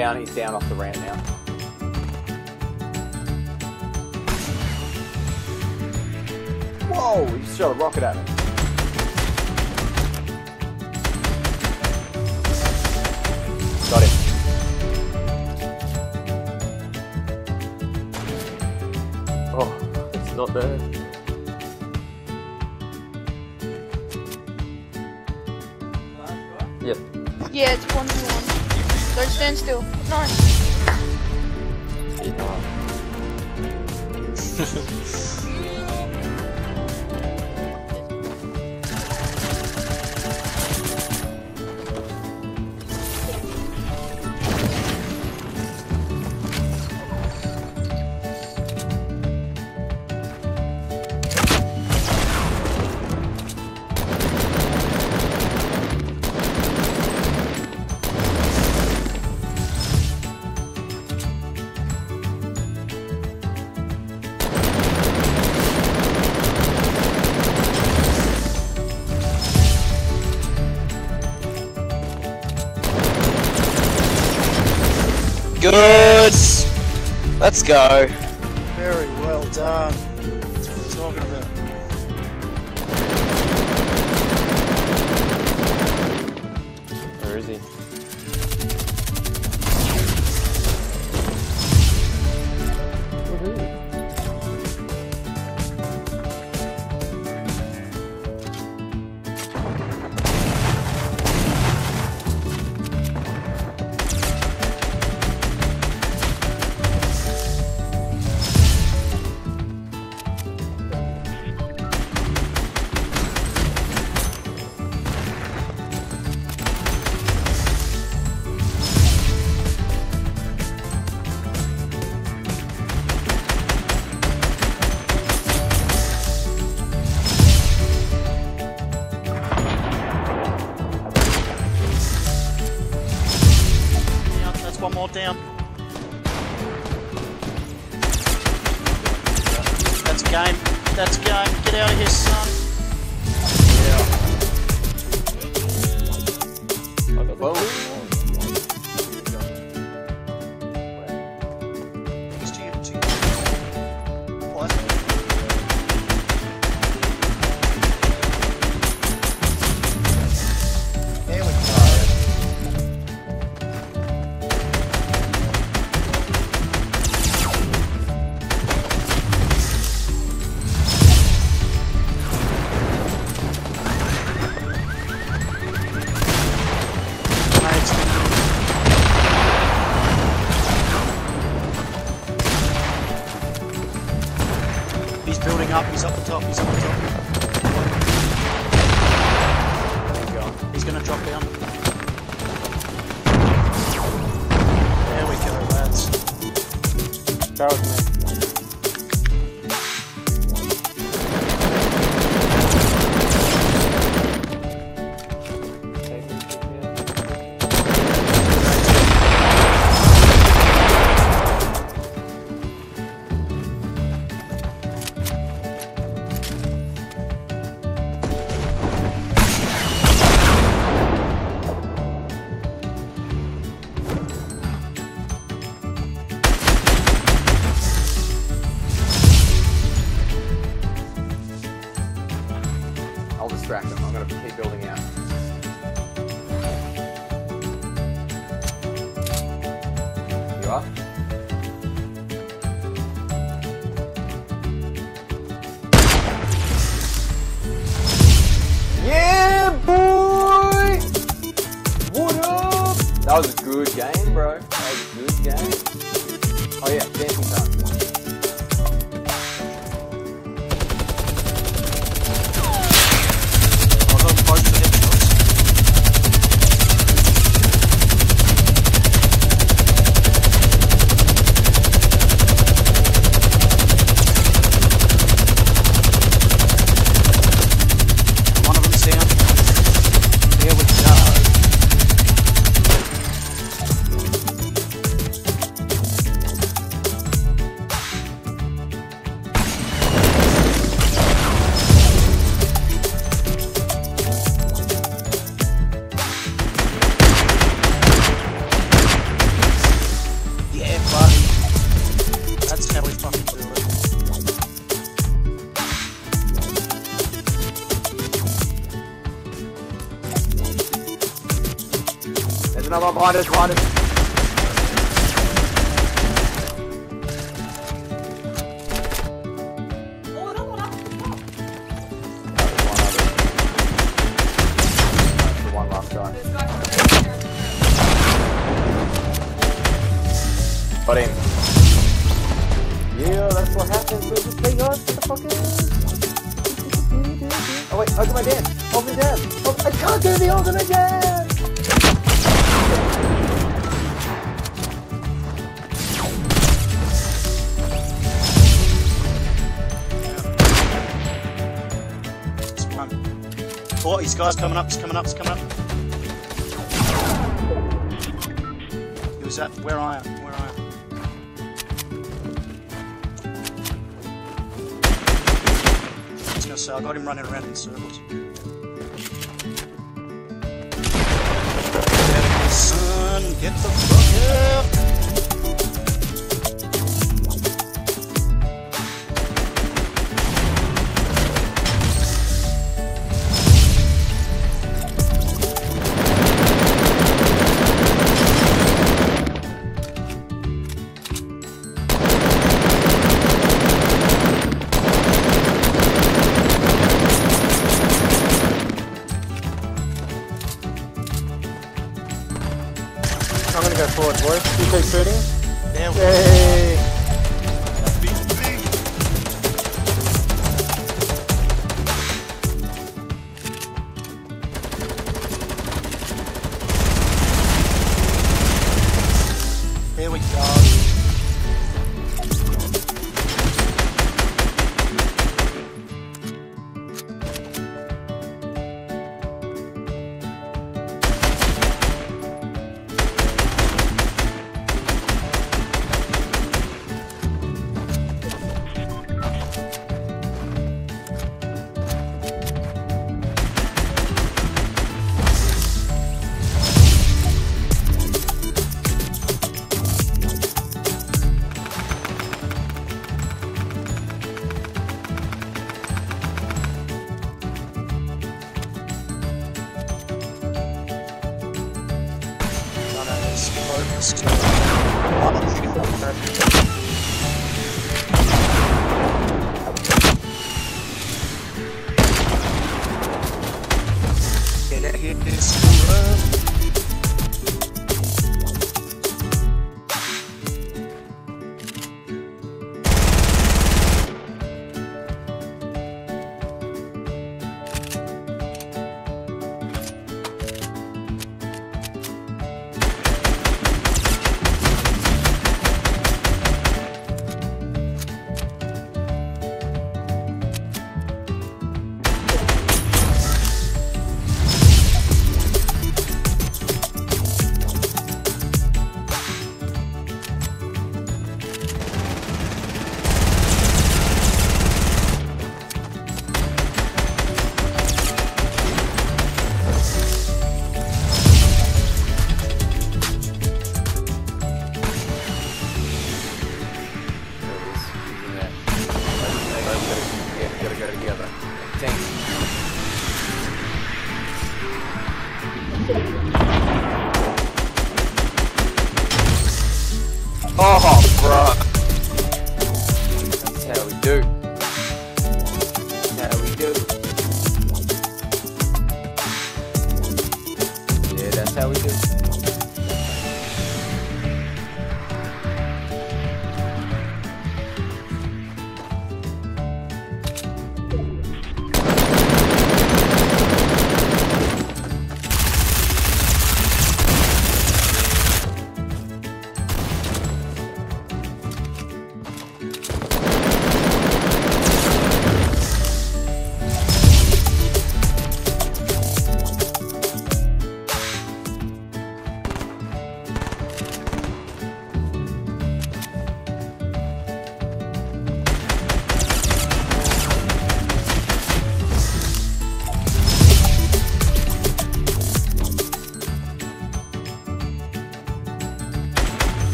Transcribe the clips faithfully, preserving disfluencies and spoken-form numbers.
down, he's down off the ramp now. Whoa, he just shot a rocket at me. Got him. Oh, it's not there. Yep. Yeah, it's one v one. Don't stand still. Nice. Good! Let's go. Very well done. That's what we're talking about. Where is he? Woohoo. One more down. That's game. That's game. Get out of here, son. Yeah. I got well. It's to you, to you. What? There we go. He's building up, he's up the top, he's up the top. There we go. He's gonna drop down. There we go, lads. That was me. I'll distract him. I'm going to keep building out. You are? Yeah, boy! What up? That was a good game, bro. That was a good game. Oh yeah, dancing time. another one behind us, behind us. One last guy. Got him. Yeah, that's what happens with this thing, guys. What the fuck is? Oh wait, ultimate dance. Ultimate dance. Oh, I can't do the ultimate dance. Oh, these guys coming up, he's coming up, he's coming up. He was at where I am, where I am. I was gonna say, I got him running around in circles. Son, get the fuck out! I'm gonna go forward, boys. You keep shooting. There we Yay! Here we go. Get hit this run. Gotta go together. Thanks. Oh, bro. That's how we do. That's how we do. Yeah, that's how we do.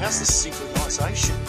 That's the synchronisation.